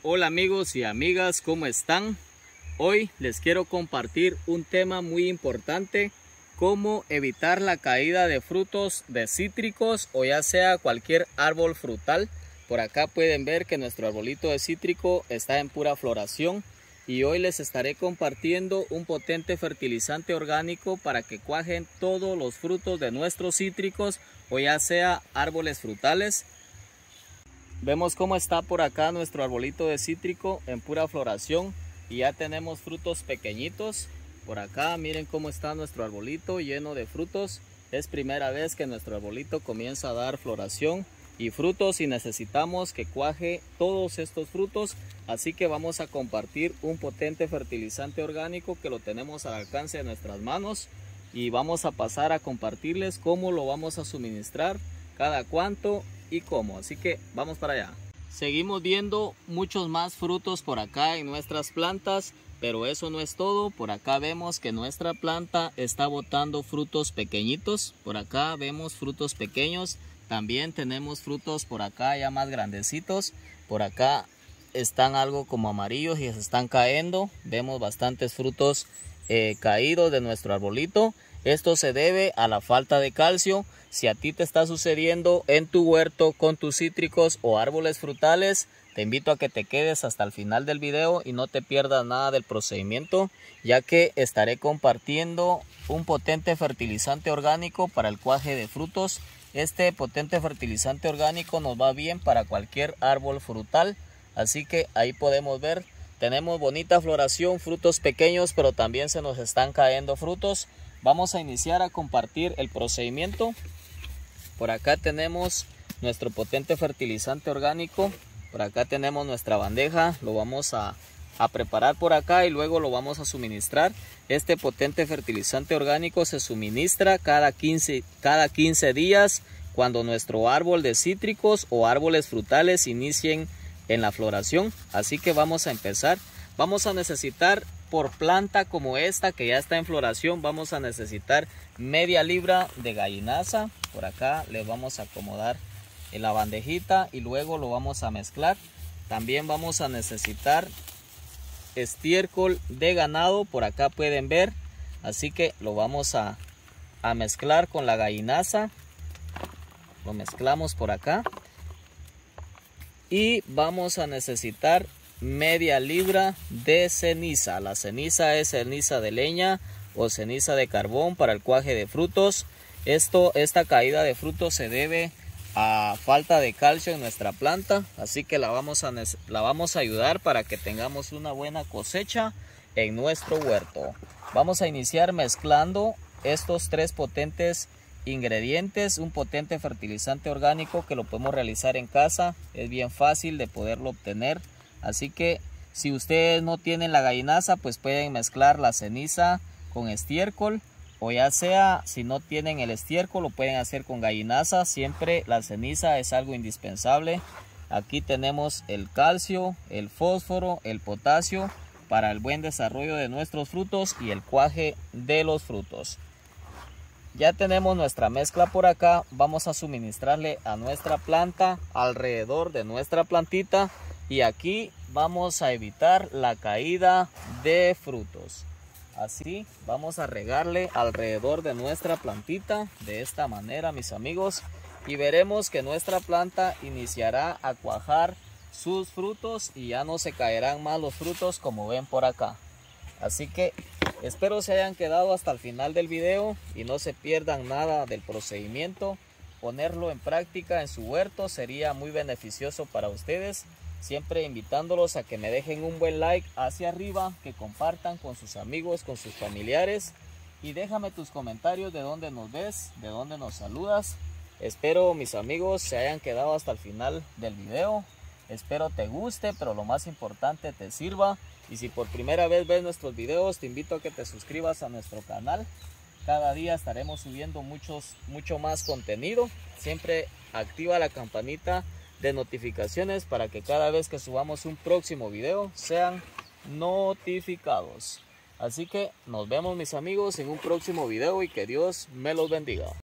Hola amigos y amigas, ¿cómo están? Hoy les quiero compartir un tema muy importante: cómo evitar la caída de frutos de cítricos o ya sea cualquier árbol frutal. Por acá pueden ver que nuestro arbolito de cítrico está en pura floración y hoy les estaré compartiendo un potente fertilizante orgánico para que cuajen todos los frutos de nuestros cítricos o ya sea árboles frutales. Vemos cómo está por acá nuestro arbolito de cítrico en pura floración y ya tenemos frutos pequeñitos. Por acá miren cómo está nuestro arbolito lleno de frutos. Es primera vez que nuestro arbolito comienza a dar floración y frutos y necesitamos que cuaje todos estos frutos. Así que vamos a compartir un potente fertilizante orgánico que lo tenemos al alcance de nuestras manos y vamos a pasar a compartirles cómo lo vamos a suministrar, cada cuánto y cómo. Así que vamos para allá. Seguimos viendo muchos más frutos por acá en nuestras plantas, pero eso no es todo. Por acá vemos que nuestra planta está botando frutos pequeñitos. Por acá vemos frutos pequeños. También tenemos frutos por acá ya más grandecitos. Por acá están algo como amarillos y se están cayendo. Vemos bastantes frutos caídos de nuestro arbolito. Esto se debe a la falta de calcio. Si a ti te está sucediendo en tu huerto con tus cítricos o árboles frutales, te invito a que te quedes hasta el final del video y no te pierdas nada del procedimiento, ya que estaré compartiendo un potente fertilizante orgánico para el cuaje de frutos. Este potente fertilizante orgánico nos va bien para cualquier árbol frutal, así que ahí podemos ver, tenemos bonita floración, frutos pequeños, pero también se nos están cayendo frutos. Vamos a iniciar a compartir el procedimiento. Por acá tenemos nuestro potente fertilizante orgánico. Por acá tenemos nuestra bandeja. Lo vamos a preparar por acá y luego lo vamos a suministrar. Este potente fertilizante orgánico se suministra cada 15 días cuando nuestro árbol de cítricos o árboles frutales inicien en la floración. Así que vamos a empezar. Vamos a necesitar, por planta como esta que ya está en floración, vamos a necesitar media libra de gallinaza. Por acá le vamos a acomodar en la bandejita y luego lo vamos a mezclar. También vamos a necesitar estiércol de ganado, por acá pueden ver. Así que lo vamos a mezclar con la gallinaza. Lo mezclamos por acá. Y vamos a necesitar media libra de ceniza. La ceniza es ceniza de leña o ceniza de carbón para el cuaje de frutos. Esta caída de frutos se debe a falta de calcio en nuestra planta, así que la vamos a ayudar para que tengamos una buena cosecha en nuestro huerto. Vamos a iniciar mezclando estos tres potentes ingredientes, un potente fertilizante orgánico que lo podemos realizar en casa, es bien fácil de poderlo obtener. Así que si ustedes no tienen la gallinaza, pues pueden mezclar la ceniza con estiércol, o ya sea si no tienen el estiércol lo pueden hacer con gallinaza. Siempre la ceniza es algo indispensable. Aquí tenemos el calcio, el fósforo, el potasio para el buen desarrollo de nuestros frutos y el cuaje de los frutos. Ya tenemos nuestra mezcla por acá. Vamos a suministrarle a nuestra planta alrededor de nuestra plantita. Y aquí vamos a evitar la caída de frutos. Así vamos a regarle alrededor de nuestra plantita de esta manera, mis amigos. Y veremos que nuestra planta iniciará a cuajar sus frutos y ya no se caerán más los frutos como ven por acá. Así que espero se hayan quedado hasta el final del video y no se pierdan nada del procedimiento. Ponerlo en práctica en su huerto sería muy beneficioso para ustedes. Siempre invitándolos a que me dejen un buen like hacia arriba, que compartan con sus amigos, con sus familiares. Y déjame tus comentarios de dónde nos ves, de dónde nos saludas. Espero mis amigos se hayan quedado hasta el final del video. Espero te guste, pero lo más importante te sirva. Y si por primera vez ves nuestros videos, te invito a que te suscribas a nuestro canal. Cada día estaremos subiendo mucho más contenido. Siempre activa la campanita de notificaciones para que cada vez que subamos un próximo video sean notificados. Así que nos vemos mis amigos en un próximo video y que Dios me los bendiga.